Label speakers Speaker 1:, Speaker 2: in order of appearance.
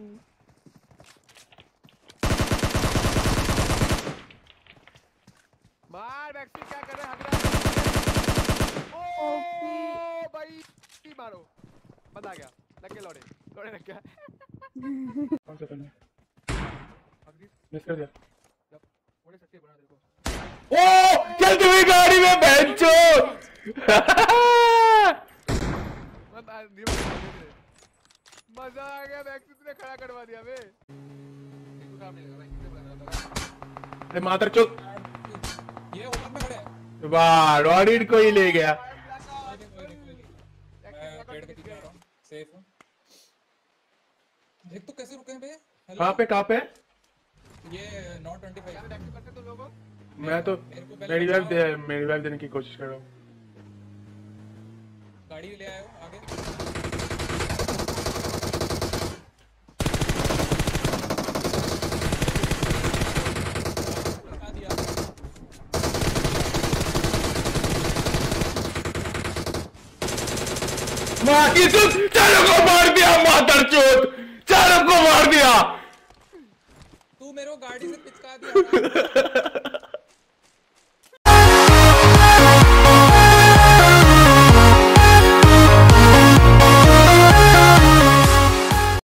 Speaker 1: मार बैक्सी, क्या कर रहे हैं? ओ भाई मारो, बंद आ गया, लग गया, लौड़े लग गया।
Speaker 2: कौन सा करना मिस कर दिया।
Speaker 1: थोड़े सच्चे बना तेरे को।
Speaker 2: ओ चलती हुई गाड़ी में बेंचो।
Speaker 1: मजा आ गया, बैक्सी तूने खड़ा करवा दिया बे। तू काम नहीं लगा भाई, किसे बुला रहा था?
Speaker 2: अरे मातर चुप।
Speaker 3: ये ओपन में खड़े हैं।
Speaker 2: वाह रॉनिन को ही ले गया।
Speaker 3: मैं पेड़ के पीछे आ रहा हूं, सेफ हूं। देख तो कैसे रुके हैं बे।
Speaker 2: कहां पे
Speaker 3: ये नॉट 25
Speaker 1: बैक्सी करते तुम लोगों।
Speaker 2: मैं तो मेरी वाइफ देने की कोशिश कर रहा हूं।
Speaker 3: गाड़ी ले आए हो आगे।
Speaker 2: माँ की चुप, चारों को मार दिया मादरचोद, चारों को मार दिया।
Speaker 3: तू मेरे को गाड़ी से पिचका दिया।